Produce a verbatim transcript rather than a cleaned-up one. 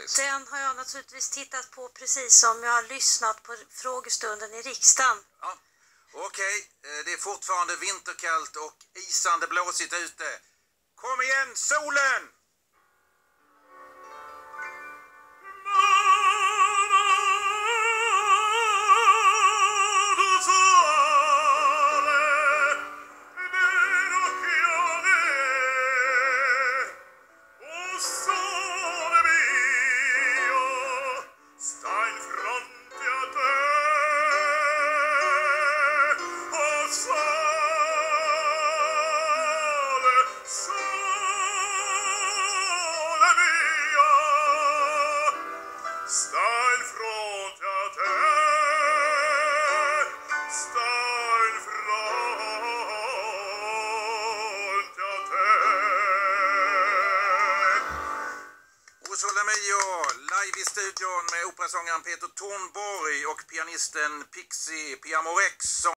varit? Den har jag naturligtvis tittat på precis som jag har lyssnat på frågestunden i riksdagen. Ja. Okej, okay. Det är fortfarande vinterkallt och isande blåsigt ute. Kom igen, solen! Stein från teater, stein från teater. Och Sole Mio, live i studion med operasångaren Peter Tornborg och pianisten Pixie Piamorex.